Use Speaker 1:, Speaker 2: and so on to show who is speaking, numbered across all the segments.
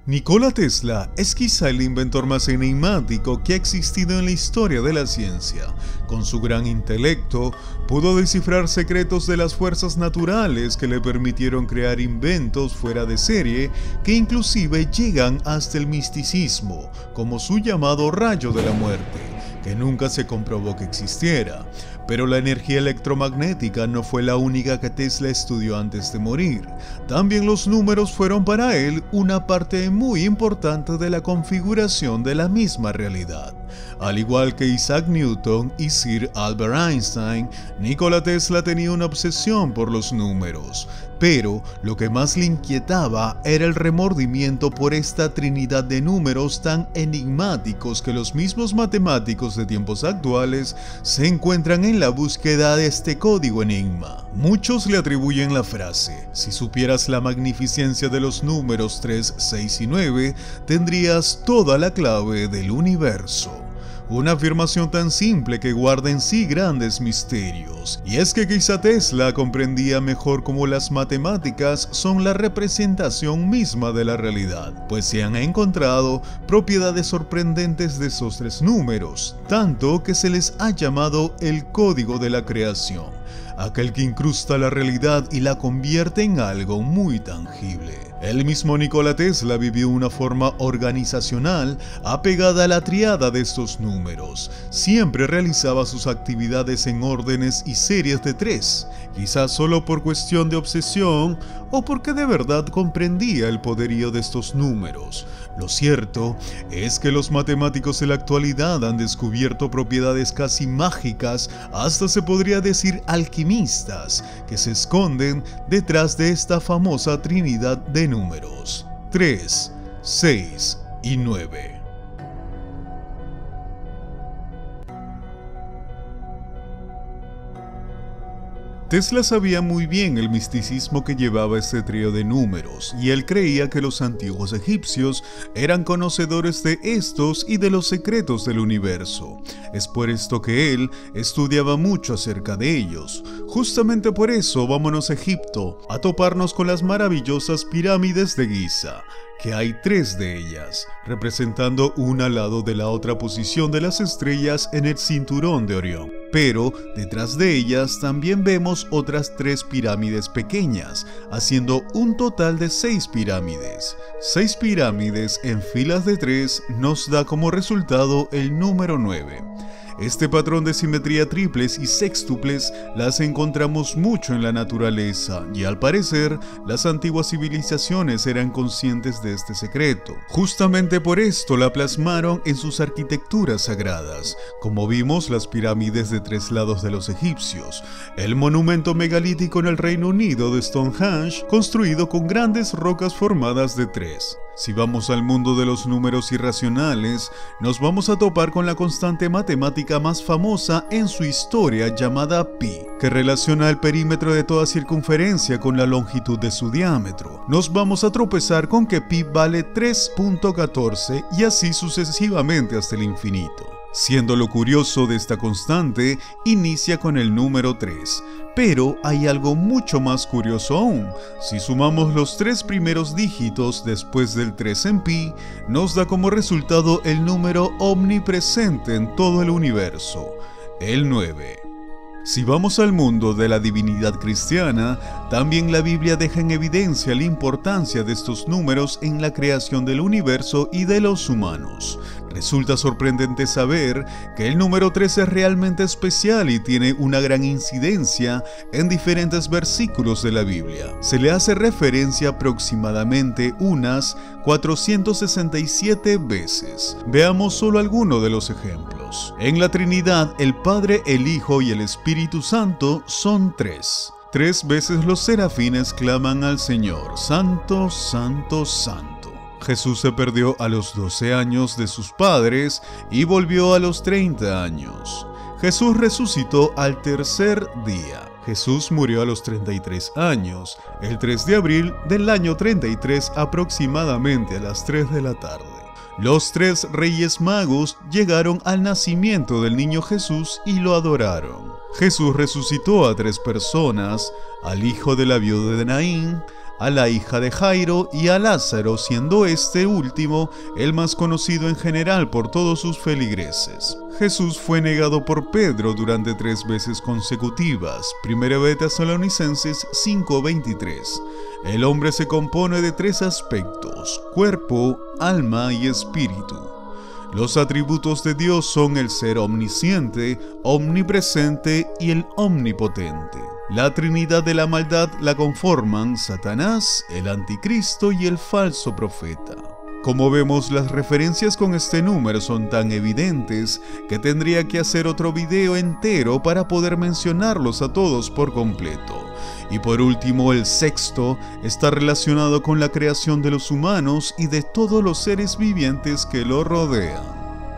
Speaker 1: Nikola Tesla es quizá el inventor más enigmático que ha existido en la historia de la ciencia. Con su gran intelecto, pudo descifrar secretos de las fuerzas naturales que le permitieron crear inventos fuera de serie que inclusive llegan hasta el misticismo, como su llamado rayo de la muerte, que nunca se comprobó que existiera. Pero la energía electromagnética no fue la única que Tesla estudió antes de morir. También los números fueron para él una parte muy importante de la configuración de la misma realidad. Al igual que Isaac Newton y Sir Albert Einstein, Nikola Tesla tenía una obsesión por los números. Pero lo que más le inquietaba era el remordimiento por esta trinidad de números tan enigmáticos que los mismos matemáticos de tiempos actuales se encuentran en la búsqueda de este código enigma. Muchos le atribuyen la frase: si supieras la magnificencia de los números 3, 6 y 9, tendrías toda la clave del universo. Una afirmación tan simple que guarda en sí grandes misterios. Y es que quizá Tesla comprendía mejor cómo las matemáticas son la representación misma de la realidad, pues se han encontrado propiedades sorprendentes de esos tres números, tanto que se les ha llamado el código de la creación, aquel que incrusta la realidad y la convierte en algo muy tangible. El mismo Nikola Tesla vivió una forma organizacional apegada a la triada de estos números. Siempre realizaba sus actividades en órdenes y series de 3, quizás solo por cuestión de obsesión o porque de verdad comprendía el poderío de estos números. Lo cierto es que los matemáticos de la actualidad han descubierto propiedades casi mágicas, hasta se podría decir alquimistas, que se esconden detrás de esta famosa trinidad de números: 3, 6 y 9. Tesla sabía muy bien el misticismo que llevaba este trío de números, y él creía que los antiguos egipcios eran conocedores de estos y de los secretos del universo. Es por esto que él estudiaba mucho acerca de ellos. Justamente por eso vámonos a Egipto, a toparnos con las maravillosas pirámides de Giza, que hay 3 de ellas, representando una al lado de la otra posición de las estrellas en el cinturón de Orión. Pero detrás de ellas también vemos otras 3 pirámides pequeñas, haciendo un total de 6 pirámides. 6 pirámides en filas de 3 nos da como resultado el número 9. Este patrón de simetría triples y sextuples las encontramos mucho en la naturaleza, y al parecer las antiguas civilizaciones eran conscientes de este secreto. Justamente por esto la plasmaron en sus arquitecturas sagradas, como vimos las pirámides de 3 lados de los egipcios, el monumento megalítico en el Reino Unido de Stonehenge, construido con grandes rocas formadas de 3. Si vamos al mundo de los números irracionales, nos vamos a topar con la constante matemática más famosa en su historia, llamada pi, que relaciona el perímetro de toda circunferencia con la longitud de su diámetro. Nos vamos a tropezar con que pi vale 3.14 y así sucesivamente hasta el infinito. Siendo lo curioso de esta constante, inicia con el número 3. Pero hay algo mucho más curioso aún. Si sumamos los 3 primeros dígitos después del 3 en pi, nos da como resultado el número omnipresente en todo el universo, el 9. Si vamos al mundo de la divinidad cristiana, también la Biblia deja en evidencia la importancia de estos números en la creación del universo y de los humanos. Resulta sorprendente saber que el número 3 es realmente especial y tiene una gran incidencia en diferentes versículos de la Biblia. Se le hace referencia aproximadamente unas 467 veces. Veamos solo algunos de los ejemplos. En la Trinidad, el Padre, el Hijo y el Espíritu Santo son 3. 3 veces los serafines claman al Señor: Santo, Santo, Santo. Jesús se perdió a los 12 años de sus padres y volvió a los 30 años. Jesús resucitó al tercer día. Jesús murió a los 33 años, el 3 de abril del año 33 aproximadamente a las 3 de la tarde. Los 3 reyes magos llegaron al nacimiento del niño Jesús y lo adoraron. Jesús resucitó a 3 personas: al hijo de la viuda de Naín, a la hija de Jairo y a Lázaro, siendo este último el más conocido en general por todos sus feligreses. Jesús fue negado por Pedro durante 3 veces consecutivas. 1 de Tesalonicenses 5:23. El hombre se compone de 3 aspectos: cuerpo, alma y espíritu. Los atributos de Dios son el ser omnisciente, omnipresente y el omnipotente. La Trinidad de la maldad la conforman Satanás, el anticristo y el falso profeta. Como vemos, las referencias con este número son tan evidentes que tendría que hacer otro video entero para poder mencionarlos a todos por completo. Y por último, el sexto está relacionado con la creación de los humanos y de todos los seres vivientes que lo rodean.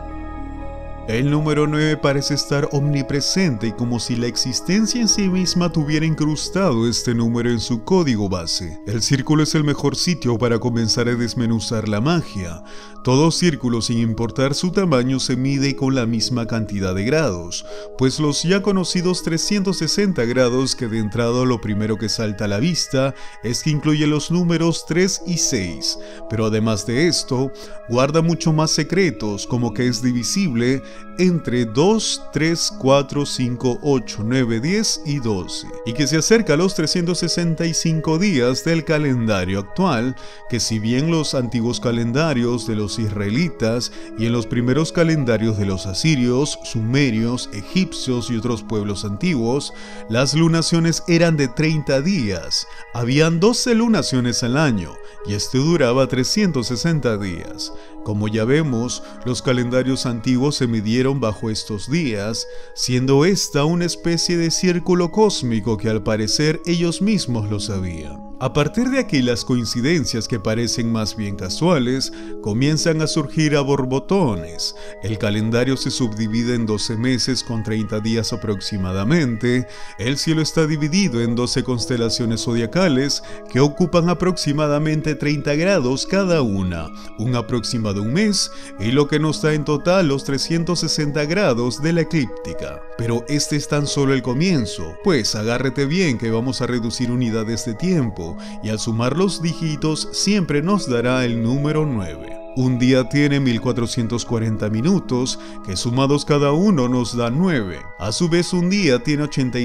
Speaker 1: El número 9 parece estar omnipresente y como si la existencia en sí misma tuviera incrustado este número en su código base. El círculo es el mejor sitio para comenzar a desmenuzar la magia. Todo círculo, sin importar su tamaño, se mide con la misma cantidad de grados, pues los ya conocidos 360 grados, que de entrada lo primero que salta a la vista es que incluye los números 3 y 6, pero además de esto, guarda mucho más secretos, como que es divisible entre 2, 3, 4, 5, 8, 9, 10 y 12, y que se acerca a los 365 días del calendario actual, que si bien los antiguos calendarios de los israelitas y en los primeros calendarios de los asirios, sumerios, egipcios y otros pueblos antiguos, las lunaciones eran de 30 días, habían 12 lunaciones al año, y este duraba 360 días. Como ya vemos, los calendarios antiguos se midieron bajo estos días, siendo esta una especie de círculo cósmico que al parecer ellos mismos lo sabían. A partir de aquí, las coincidencias, que parecen más bien casuales, comienzan a surgir a borbotones. El calendario se subdivide en 12 meses con 30 días aproximadamente. El cielo está dividido en 12 constelaciones zodiacales que ocupan aproximadamente 30 grados cada una, un aproximado un mes, y lo que nos da en total los 360 grados de la eclíptica. Pero este es tan solo el comienzo, pues agárrate bien que vamos a reducir unidades de tiempo, y al sumar los dígitos siempre nos dará el número 9. Un día tiene 1440 minutos, que sumados cada uno nos da 9. A su vez, un día tiene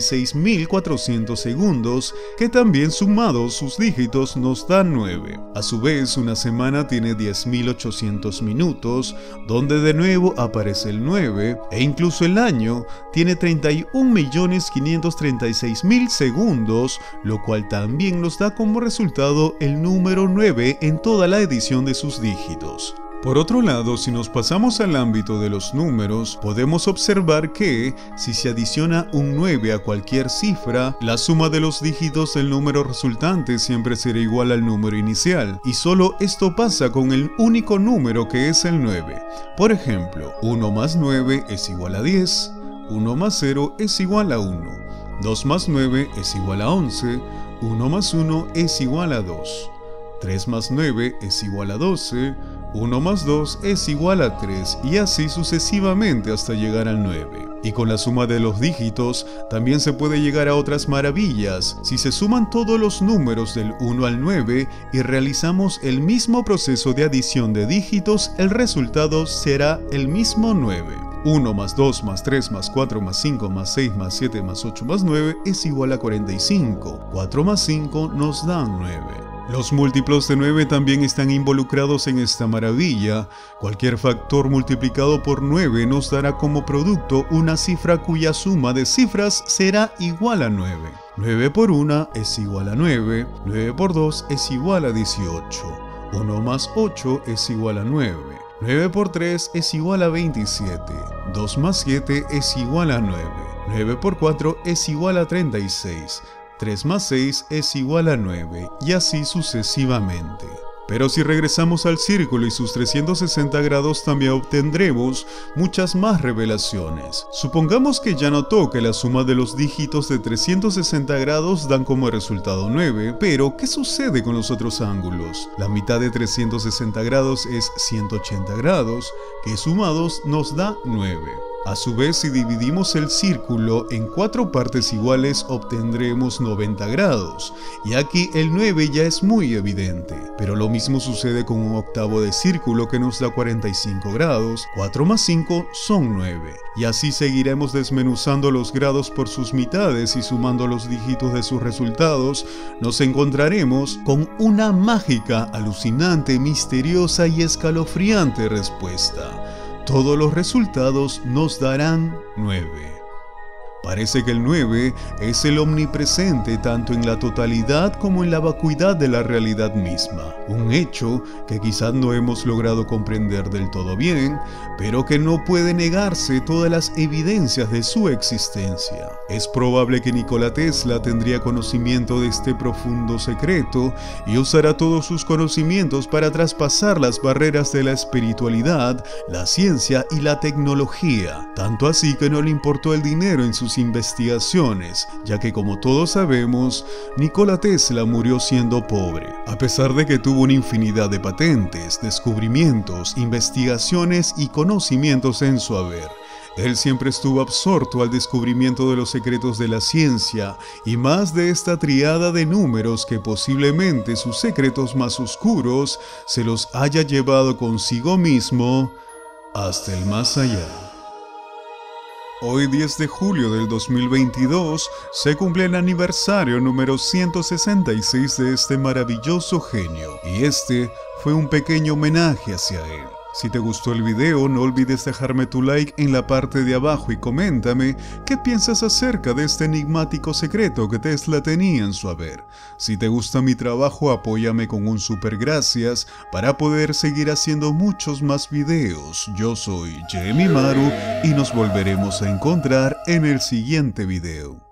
Speaker 1: 86.400 segundos, que también sumados sus dígitos nos dan 9. A su vez, una semana tiene 10.800 minutos, donde de nuevo aparece el 9, e incluso el año tiene 31.536.000 segundos, lo cual también nos da como resultado el número 9 en toda la edición de sus dígitos. Por otro lado, si nos pasamos al ámbito de los números, podemos observar que, si se adiciona un 9 a cualquier cifra, la suma de los dígitos del número resultante siempre será igual al número inicial, y solo esto pasa con el único número que es el 9. Por ejemplo, 1 más 9 es igual a 10, 1 más 0 es igual a 1, 2 más 9 es igual a 11, 1 más 1 es igual a 2, 3 más 9 es igual a 12, 1 más 2 es igual a 3 y así sucesivamente hasta llegar al 9. Y con la suma de los dígitos también se puede llegar a otras maravillas. Si se suman todos los números del 1 al 9 y realizamos el mismo proceso de adición de dígitos, el resultado será el mismo 9. 1 más 2 más 3 más 4 más 5 más 6 más 7 más 8 más 9 es igual a 45. 4 más 5 nos dan 9. Los múltiplos de 9 también están involucrados en esta maravilla. Cualquier factor multiplicado por 9 nos dará como producto una cifra cuya suma de cifras será igual a 9. 9 por 1 es igual a 9, 9 por 2 es igual a 18, 1 más 8 es igual a 9, 9 por 3 es igual a 27, 2 más 7 es igual a 9, 9 por 4 es igual a 36, 3 más 6 es igual a 9, y así sucesivamente. Pero si regresamos al círculo y sus 360 grados, también obtendremos muchas más revelaciones. Supongamos que ya notó que la suma de los dígitos de 360 grados dan como resultado 9, pero ¿qué sucede con los otros ángulos? La mitad de 360 grados es 180 grados, que sumados nos da 9. A su vez, si dividimos el círculo en 4 partes iguales, obtendremos 90 grados. Y aquí el 9 ya es muy evidente. Pero lo mismo sucede con un octavo de círculo que nos da 45 grados. 4 más 5 son 9. Y así seguiremos desmenuzando los grados por sus mitades y sumando los dígitos de sus resultados, nos encontraremos con una mágica, alucinante, misteriosa y escalofriante respuesta. Todos los resultados nos darán 9. Parece que el 9 es el omnipresente tanto en la totalidad como en la vacuidad de la realidad misma. Un hecho que quizás no hemos logrado comprender del todo bien, pero que no puede negarse todas las evidencias de su existencia. Es probable que Nikola Tesla tendría conocimiento de este profundo secreto y usará todos sus conocimientos para traspasar las barreras de la espiritualidad, la ciencia y la tecnología. Tanto así que no le importó el dinero en sus investigaciones, ya que como todos sabemos, Nikola Tesla murió siendo pobre. A pesar de que tuvo una infinidad de patentes, descubrimientos, investigaciones y conocimientos en su haber, él siempre estuvo absorto al descubrimiento de los secretos de la ciencia y más de esta triada de números que posiblemente sus secretos más oscuros se los haya llevado consigo mismo hasta el más allá. Hoy 10 de julio del 2022 se cumple el aniversario número 166 de este maravilloso genio y este fue un pequeño homenaje hacia él. Si te gustó el video, no olvides dejarme tu like en la parte de abajo y coméntame qué piensas acerca de este enigmático secreto que Tesla tenía en su haber. Si te gusta mi trabajo, apóyame con un super gracias para poder seguir haciendo muchos más videos. Yo soy Jeremy Maru y nos volveremos a encontrar en el siguiente video.